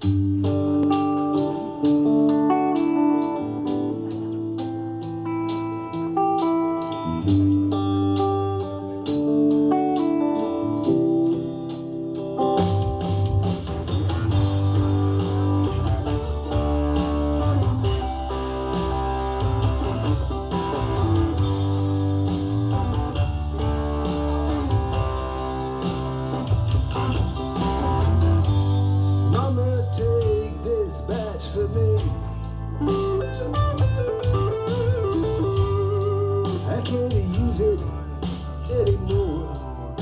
For me, I can't use it anymore.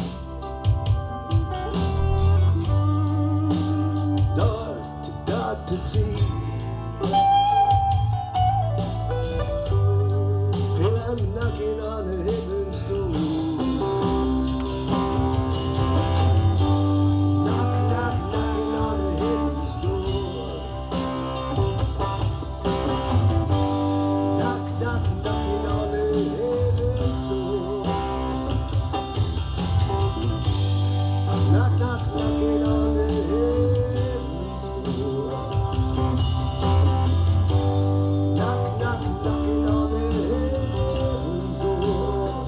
Dark to see. Feel I'm knocking on a heaven's door. Knocking on a heaven's door. Knocking on the heaven's door. Knocking on the heaven's door. Knocking on the heaven's door.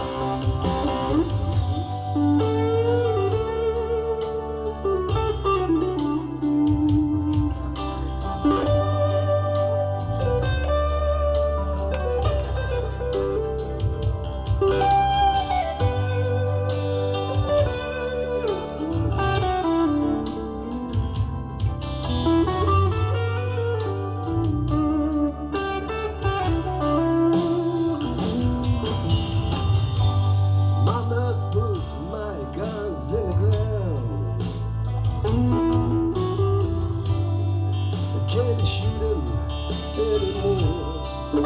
Can't shoot him anymore.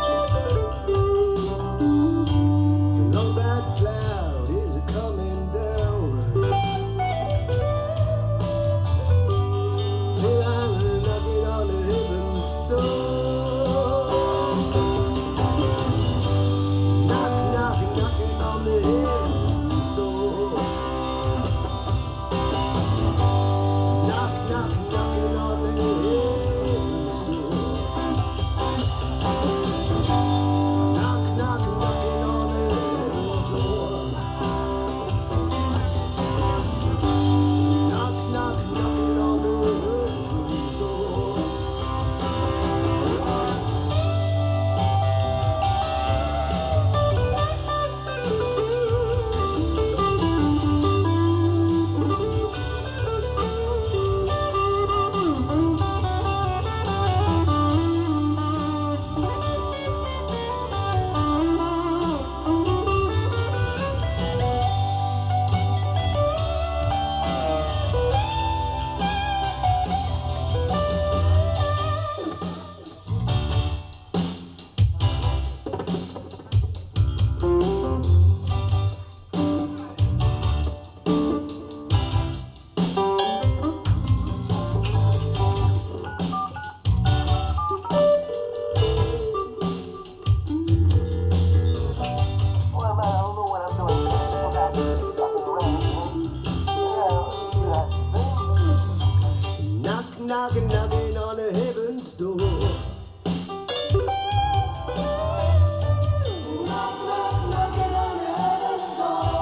The long bad cloud is coming down. Till I'm knocking on the heaven's door. Knocking on the heaven's door. Knocking on the heaven's door. Knocking on the heaven's door. Knocking on the heaven's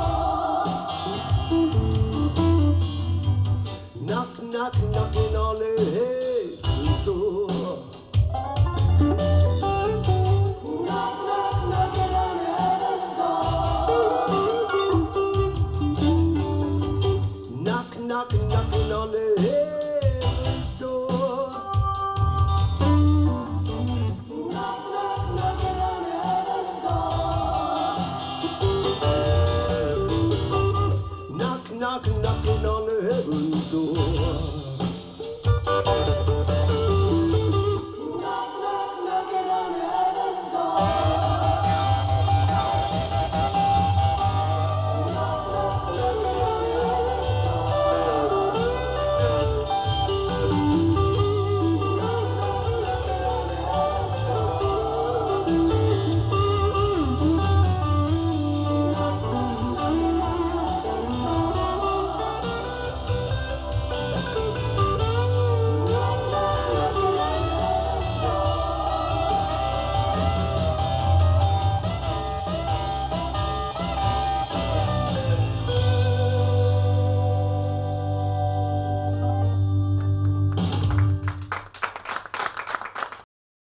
door. Knocking on the heaven's door. Knocking on the heaven's door. Knocking on the heaven's door. Knocking on the heaven's door.